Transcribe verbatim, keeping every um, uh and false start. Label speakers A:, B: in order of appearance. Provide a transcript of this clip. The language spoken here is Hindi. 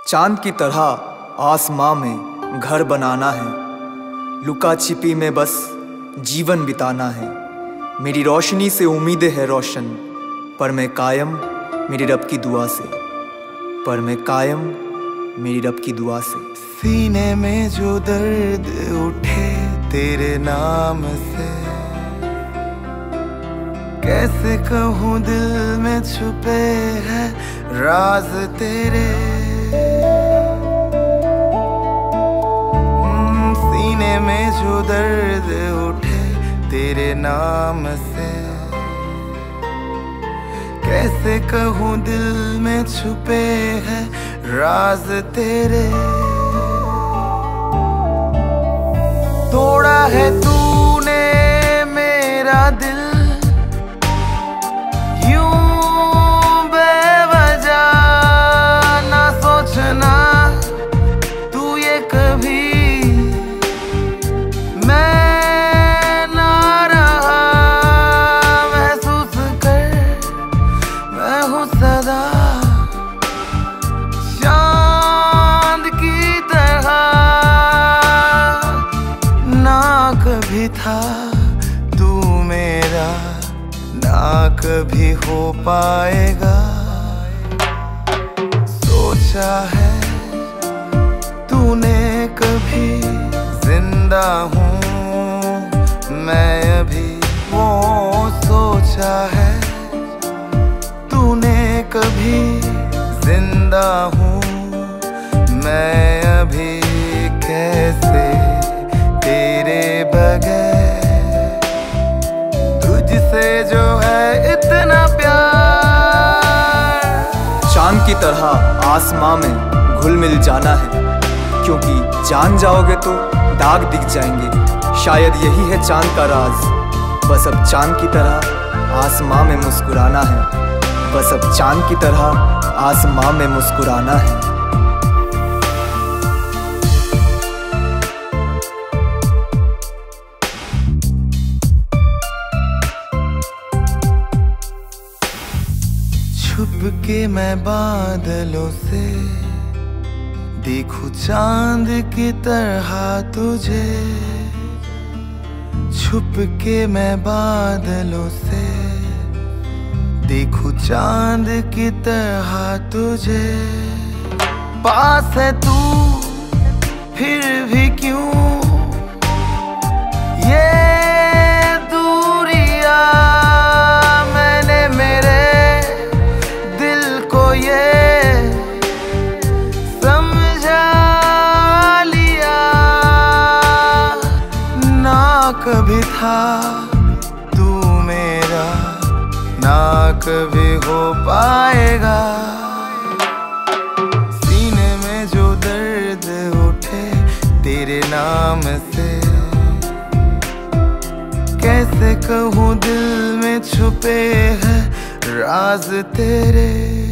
A: चांद की तरह आसमां में घर बनाना है, लुका छिपी में बस जीवन बिताना है। मेरी रोशनी से उम्मीदें है रोशन, पर मैं कायम मेरी रब की दुआ से, पर मैं कायम मेरी रब की दुआ से।
B: सीने में जो दर्द उठे तेरे नाम से, कैसे कहूँ दिल में छुपे हैं राज तेरे। सीने में जो दर्द उठे तेरे नाम से, कैसे कहूँ दिल में छुपे हैं राज तेरे। तोड़ा है तूने मेरा दिल यूं बेवजह, ना सोचना तू ये कभी मैं ना रहा। महसूस कर मैं हूँ सदा चांद की तरह, ना कभी था तू मेरा, ना कभी हो पाएगा। सोचा है तूने कभी जिंदा हूँ मैं अभी, वो सोचा है तूने कभी जिंदा हूँ मैं अभी। कैसे तेरे बगैर तुझसे जो है इतना प्यार।
A: चांद की तरह आसमां में घुल मिल जाना है, क्योंकि जान जाओगे तो दाग दिख जाएंगे। शायद यही है चांद का राज, बस अब चांद की तरह आसमां में मुस्कुराना है, बस अब चांद की तरह आसमां में मुस्कुराना है।
B: छुप के मैं बादलों से देखूं चांद की तरह तुझे। छुप के मैं बादलों से देखूं चांद की तरह तुझे। पास है तू फिर भी क्यों ये दूरियां, मैंने मेरे दिल को ये समझा लिया। ना कभी था तू मेरा, ना कभी हो पाएगा। सीने में जो दर्द उठे तेरे नाम से, कैसे कहूँ दिल में छुपे हैं राज तेरे।